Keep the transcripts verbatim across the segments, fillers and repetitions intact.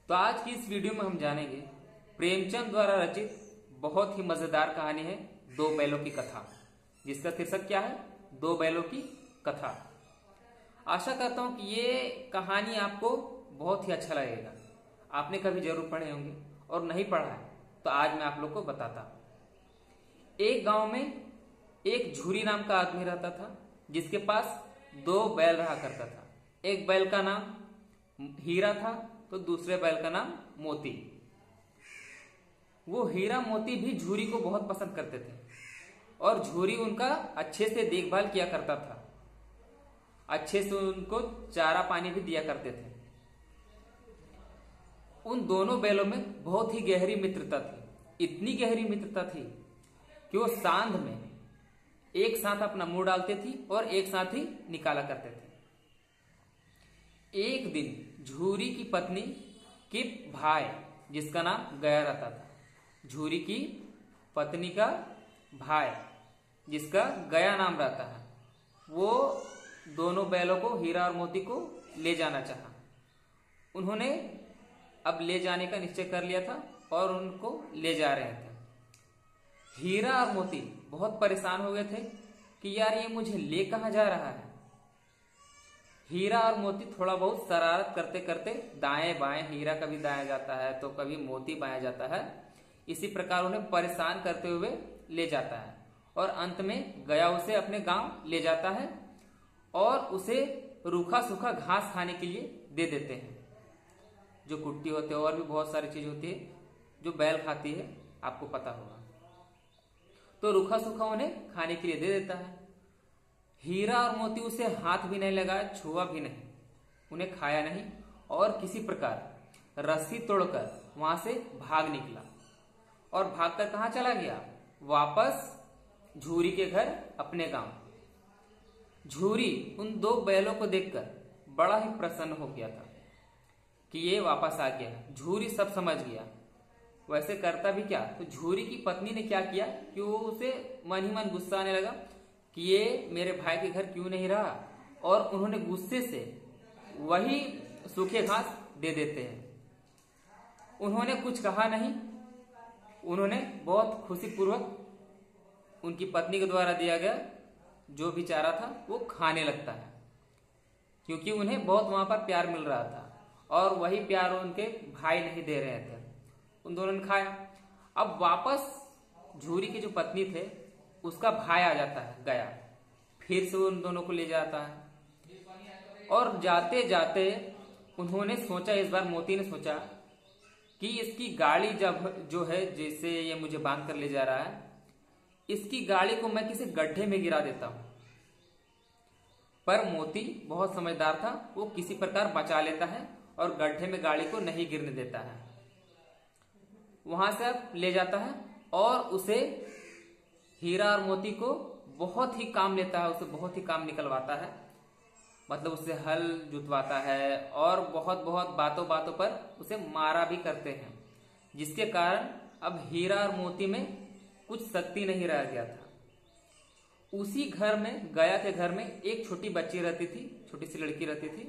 तो आज की इस वीडियो में हम जानेंगे प्रेमचंद द्वारा रचित बहुत ही मजेदार कहानी है दो बैलों की कथा, जिसका शीर्षक क्या है? दो बैलों की कथा। आशा करता हूं कि ये कहानी आपको बहुत ही अच्छा लगेगा। आपने कभी जरूर पढ़े होंगे और नहीं पढ़ा है तो आज मैं आप लोग को बताता हूं। एक गांव में एक झूरी नाम का आदमी रहता था, जिसके पास दो बैल रहा करता था। एक बैल का नाम हीरा था तो दूसरे बैल का नाम मोती। वो हीरा मोती भी झूरी को बहुत पसंद करते थे और झूरी उनका अच्छे से देखभाल किया करता था। अच्छे से उनको चारा पानी भी दिया करते थे। उन दोनों बैलों में बहुत ही गहरी मित्रता थी। इतनी गहरी मित्रता थी कि वो सांध में एक साथ अपना मुंह डालते थी और एक साथ ही निकाला करते थे। एक दिन झूरी की पत्नी के भाई, जिसका नाम गया रहता था, झूरी की पत्नी का भाई जिसका गया नाम रहता है, वो दोनों बैलों को, हीरा और मोती को ले जाना चाहा। उन्होंने अब ले जाने का निश्चय कर लिया था और उनको ले जा रहे थे। हीरा और मोती बहुत परेशान हो गए थे कि यार ये मुझे ले कहां जा रहा है। हीरा और मोती थोड़ा बहुत शरारत करते करते दाएं बाएं, हीरा कभी दाएं जाता है तो कभी मोती बाएं जाता है। इसी प्रकार उन्हें परेशान करते हुए ले जाता है और अंत में गया उसे अपने गांव ले जाता है और उसे रूखा सूखा घास खाने के लिए दे देते हैं। जो कुट्टी होते हैं और भी बहुत सारी चीज होती है जो बैल खाती है, आपको पता होगा। तो रूखा सूखा उन्हें खाने के लिए दे देता है। हीरा और मोती उसे हाथ भी नहीं लगाया, छुआ भी नहीं, उन्हें खाया नहीं और किसी प्रकार रस्सी तोड़कर वहां से भाग निकला और भागकर कहां चला गया? वापस झूरी के घर, अपने गांव। झूरी उन दो बैलों को देखकर बड़ा ही प्रसन्न हो गया था कि ये वापस आ गया। झूरी सब समझ गया। वैसे करता भी क्या, तो झूरी की पत्नी ने क्या किया कि वो उसे मन ही मन गुस्सा आने लगा कि ये मेरे भाई के घर क्यों नहीं रहा, और उन्होंने गुस्से से वही सूखे घास दे देते हैं। उन्होंने कुछ कहा नहीं। उन्होंने बहुत खुशी पूर्वक उनकी पत्नी के द्वारा दिया गया जो भी चारा था वो खाने लगता है, क्योंकि उन्हें बहुत वहां पर प्यार मिल रहा था और वही प्यार उनके भाई नहीं दे रहे थे। उन दोनों ने खाया। अब वापस झूरी की जो पत्नी थे उसका भाई आ जाता है, गया, फिर से उन दोनों को ले जाता है और जाते जाते उन्होंने सोचा, इस बार मोती ने सोचा कि इसकी गाड़ी जब जो है, जैसे ये मुझे बांध कर ले जा रहा है, इसकी गाड़ी को मैं किसी गड्ढे में गिरा देता हूं। पर मोती बहुत समझदार था, वो किसी प्रकार बचा लेता है और गड्ढे में गाड़ी को नहीं गिरने देता है। वहां से अब ले जाता है और उसे, हीरा और मोती को बहुत ही काम लेता है, उसे बहुत ही काम निकलवाता है। मतलब उससे हल जुतवाता है और बहुत बहुत बातों बातों पर उसे मारा भी करते हैं, जिसके कारण अब हीरा और मोती में कुछ शक्ति नहीं रह गया था। उसी घर में, गया के घर में एक छोटी बच्ची रहती थी, छोटी सी लड़की रहती थी।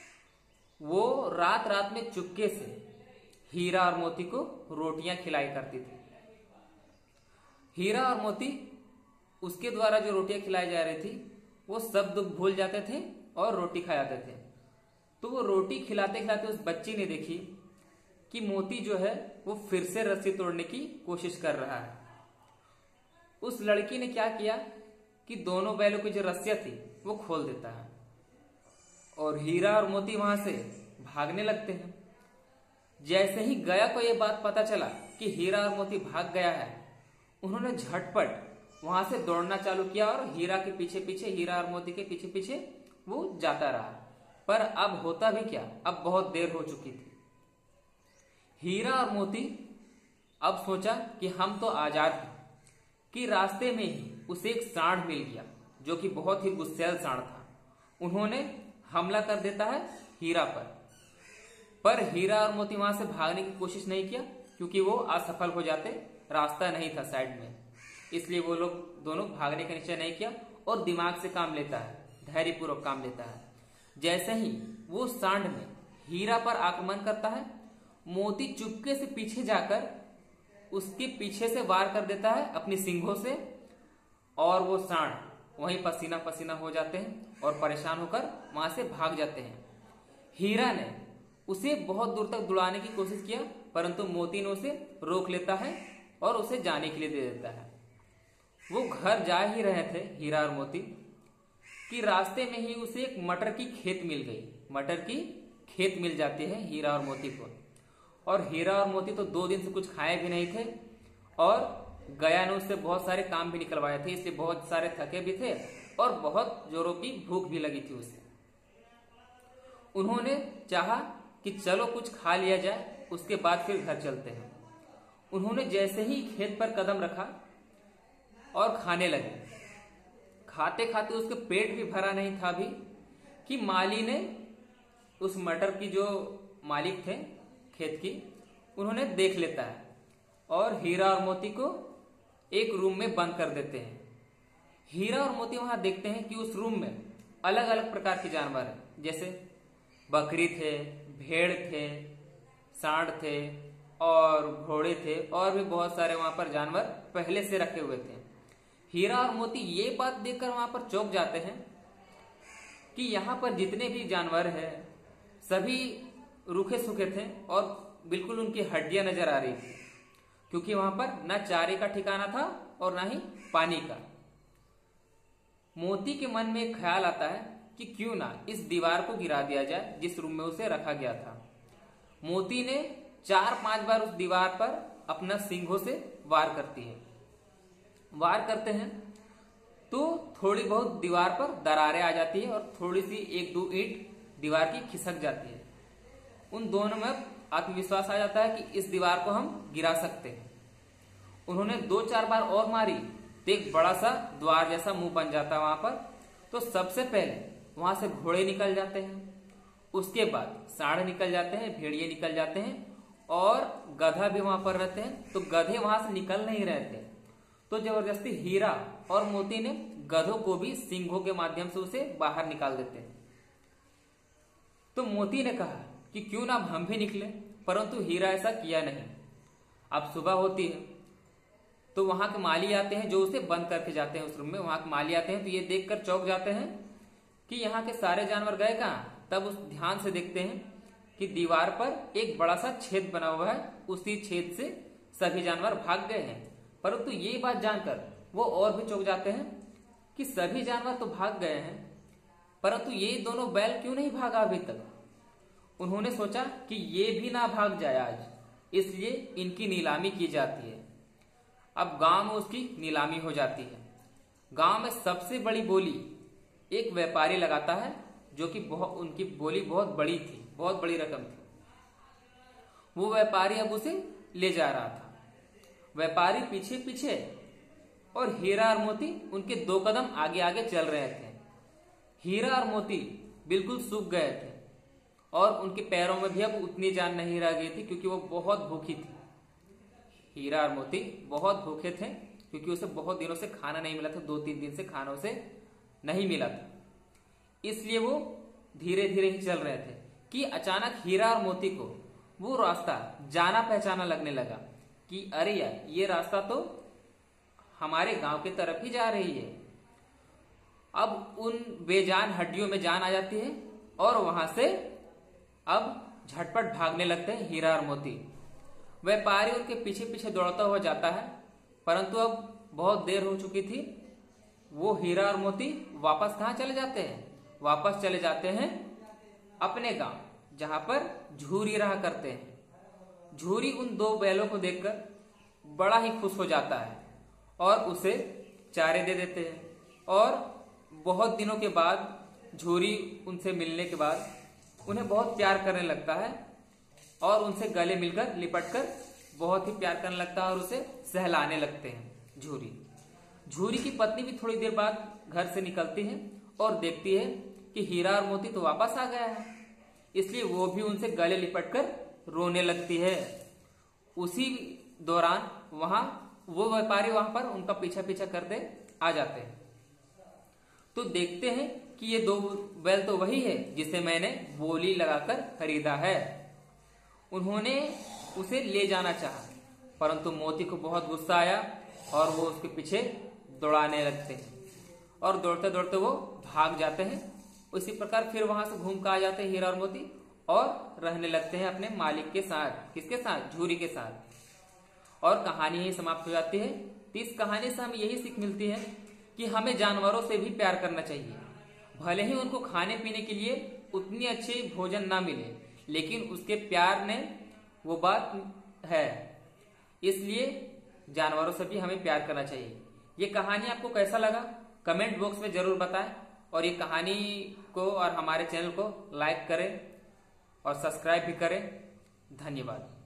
वो रात रात में चुपके से हीरा और मोती को रोटियां खिलाई करती थी। हीरा और मोती उसके द्वारा जो रोटियां खिलाई जा रही थी वो सब दुख भूल जाते थे और रोटी खा जाते थे। तो वो रोटी खिलाते खिलाते उस बच्ची ने देखी कि मोती जो है वो फिर से रस्सी तोड़ने की कोशिश कर रहा है। उस लड़की ने क्या किया कि दोनों बैलों की जो रस्सियां थी वो खोल देता है और हीरा और मोती वहां से भागने लगते हैं। जैसे ही गया को यह बात पता चला कि हीरा और मोती भाग गया है, उन्होंने झटपट वहां से दौड़ना चालू किया और हीरा के पीछे पीछे, हीरा और मोती के पीछे पीछे वो जाता रहा। पर अब होता भी क्या, अब बहुत देर हो चुकी थी। हीरा और मोती अब सोचा कि हम तो आजाद हैं, कि रास्ते में ही उसे एक सांड मिल गया जो कि बहुत ही गुस्सैल सांड था। उन्होंने हमला कर देता है हीरा पर। पर हीरा और मोती वहां से भागने की कोशिश नहीं किया, क्योंकि वो असफल हो जाते, रास्ता नहीं था साइड में, इसलिए वो लोग दोनों भागने का निश्चय नहीं किया और दिमाग से काम लेता है, धैर्य पूर्वक काम लेता है। जैसे ही वो सांड में हीरा पर आक्रमण करता है, मोती चुपके से पीछे जाकर उसके पीछे से वार कर देता है अपनी सींगों से, और वो सांड वहीं पसीना पसीना हो जाते हैं और परेशान होकर वहां से भाग जाते हैं। हीरा ने उसे बहुत दूर तक दौड़ाने की कोशिश किया, परंतु मोती ने उसे रोक लेता है और उसे जाने के लिए दे देता है। वो घर जा ही रहे थे हीरा और मोती कि रास्ते में ही उसे एक मटर की खेत मिल गई। मटर की खेत मिल जाती है हीरा और मोती को, और हीरा और मोती तो दो दिन से कुछ खाए भी नहीं थे, और गया ने उससे बहुत सारे काम भी निकलवाए थे, इसलिए बहुत सारे थके भी थे और बहुत जोरों की भूख भी लगी थी उसे। उन्होंने चाहा कि चलो कुछ खा लिया जाए, उसके बाद फिर घर चलते हैं। उन्होंने जैसे ही खेत पर कदम रखा और खाने लगे, खाते खाते उसके पेट भी भरा नहीं था अभी कि माली ने, उस मटर की जो मालिक थे खेत की, उन्होंने देख लेता है और हीरा और मोती को एक रूम में बंद कर देते हैं। हीरा और मोती वहां देखते हैं कि उस रूम में अलग अलग प्रकार के जानवर हैं, जैसे बकरी थे, भेड़ थे, सांड थे और घोड़े थे, और भी बहुत सारे वहां पर जानवर पहले से रखे हुए थे। हीरा और मोती ये बात देखकर वहां पर चौंक जाते हैं कि यहाँ पर जितने भी जानवर हैं सभी रूखे सूखे थे और बिल्कुल उनकी हड्डियां नजर आ रही थी, क्योंकि वहां पर न चारे का ठिकाना था और ना ही पानी का। मोती के मन में एक ख्याल आता है कि क्यों ना इस दीवार को गिरा दिया जाए जिस रूम में उसे रखा गया था। मोती ने चार पांच बार उस दीवार पर अपना सींगों से वार करती है। वार करते हैं तो थोड़ी बहुत दीवार पर दरारें आ जाती है और थोड़ी सी एक दो ईंट दीवार की खिसक जाती है। उन दोनों में आत्मविश्वास आ जाता है कि इस दीवार को हम गिरा सकते हैं। उन्होंने दो चार बार और मारी तो एक बड़ा सा द्वार जैसा मुंह बन जाता है वहां पर। तो सबसे पहले वहां से घोड़े निकल जाते हैं, उसके बाद सांड निकल जाते हैं, भेड़िए निकल जाते हैं और गधा भी वहां पर रहते हैं। तो गधे वहां से निकल नहीं रहे थे, तो जबरदस्ती हीरा और मोती ने गधों को भी सींगों के माध्यम से उसे बाहर निकाल देते हैं। तो मोती ने कहा कि क्यों ना हम भी निकले, परंतु हीरा ऐसा किया नहीं। अब सुबह होती है तो वहां के माली आते हैं जो उसे बंद करके जाते हैं उस रूम में। वहां के माली आते हैं तो ये देखकर चौंक जाते हैं कि यहाँ के सारे जानवर गए कहाँ। तब उस ध्यान से देखते हैं कि दीवार पर एक बड़ा सा छेद बना हुआ है, उसी छेद से सभी जानवर भाग गए हैं। परंतु ये बात जानकर वो और भी चौंक जाते हैं कि सभी जानवर तो भाग गए हैं, परंतु ये दोनों बैल क्यों नहीं भागा अभी तक। उन्होंने सोचा कि ये भी ना भाग जाए आज, इसलिए इनकी नीलामी की जाती है। अब गांव में उसकी नीलामी हो जाती है। गांव में सबसे बड़ी बोली एक व्यापारी लगाता है, जो कि बहुत, उनकी बोली बहुत बड़ी थी, बहुत बड़ी रकम थी। वो व्यापारी अब उसे ले जा रहा था। व्यापारी पीछे पीछे और हीरा और मोती उनके दो कदम आगे आगे चल रहे थे। हीरा और मोती बिल्कुल सूख गए थे और उनके पैरों में भी अब उतनी जान नहीं रह गई थी, क्योंकि वो बहुत भूखी थी। हीरा और मोती बहुत भूखे थे क्योंकि उसे बहुत दिनों से खाना नहीं मिला था, दो तीन दिन से खाना उसे नहीं मिला था। इसलिए वो धीरे धीरे ही चल रहे थे कि अचानक हीरा और मोती को वो रास्ता जाना पहचाना लगने लगा कि अरे यार, ये रास्ता तो हमारे गांव की तरफ ही जा रही है। अब उन बेजान हड्डियों में जान आ जाती है और वहां से अब झटपट भागने लगते हैं हीरा और मोती। व्यापारी उनके पीछे पीछे दौड़ता हुआ जाता है, परंतु अब बहुत देर हो चुकी थी। वो हीरा और मोती वापस कहाँ चले जाते हैं? वापस चले जाते हैं अपने गांव, जहां पर झूरी रहा करते हैं। झूरी उन दो बैलों को देखकर बड़ा ही खुश हो जाता है और उसे चारे दे देते हैं। और बहुत दिनों के बाद झूरी उनसे मिलने के बाद उन्हें बहुत प्यार करने लगता है और उनसे गले मिलकर लिपटकर बहुत ही प्यार करने लगता है और उसे सहलाने लगते हैं झूरी। झूरी की पत्नी भी थोड़ी देर बाद घर से निकलती है और देखती है कि हीरा और मोती तो वापस आ गया है, इसलिए वो भी उनसे गले लिपटकर रोने लगती है। उसी दौरान वहां वो व्यापारी वहां पर उनका पीछा पीछा करते आ जाते हैं। तो देखते हैं कि ये दो बैल तो वही है जिसे मैंने बोली लगाकर खरीदा है। उन्होंने उसे ले जाना चाहा, परंतु मोती को बहुत गुस्सा आया और वो उसके पीछे दौड़ाने लगते हैं और दौड़ते दौड़ते वो भाग जाते हैं। उसी प्रकार फिर वहां से घूम कर आ जाते हैं हीरा और मोती और रहने लगते हैं अपने मालिक के साथ। किसके साथ? झूरी के साथ। और कहानी यही समाप्त हो जाती है। तो इस कहानी से हमें यही सीख मिलती है कि हमें जानवरों से भी प्यार करना चाहिए। भले ही उनको खाने पीने के लिए उतनी अच्छी भोजन ना मिले, लेकिन उसके प्यार ने वो बात है, इसलिए जानवरों से भी हमें प्यार करना चाहिए। ये कहानी आपको कैसा लगा कमेंट बॉक्स में जरूर बताएं और ये कहानी को और हमारे चैनल को लाइक करें और सब्सक्राइब भी करें। धन्यवाद।